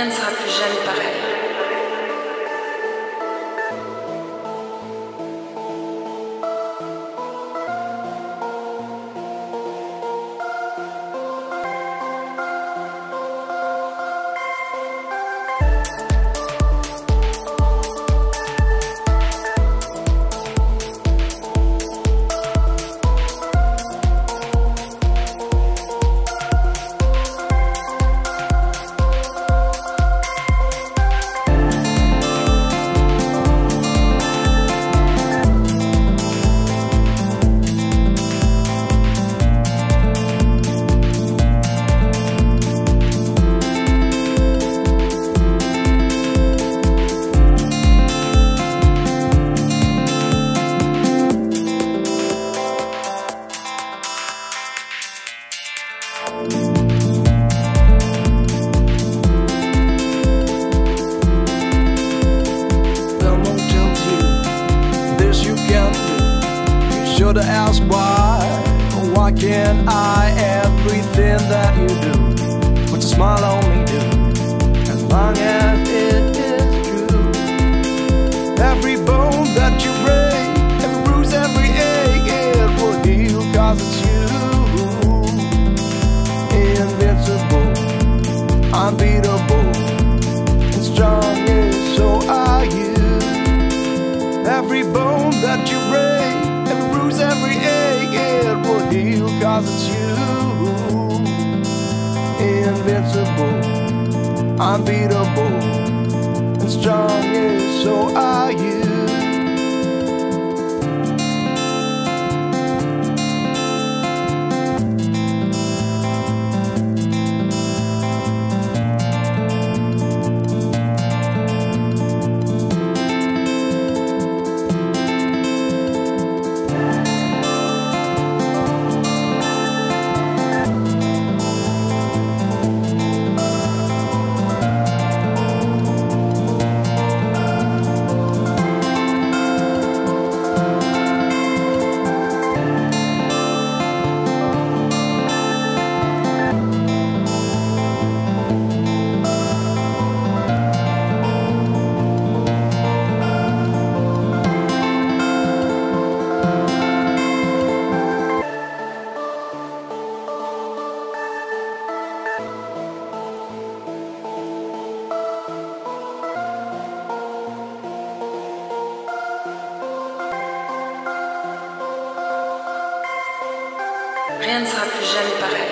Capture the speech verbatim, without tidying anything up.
Rien ne sera plus jamais pareil. Should ask why, why can't I everything that you do? What's a smile on me do? As long as it is true. Every bone that you break, every bruise, every ache, it will heal 'cause it's you. Invincible, unbeatable, and strong is so are you. Every bone that you break, every bruise, every ache, it will heal 'cause it's you. Invincible, unbeatable, and strong is so are you. Rien ne sera plus jamais pareil.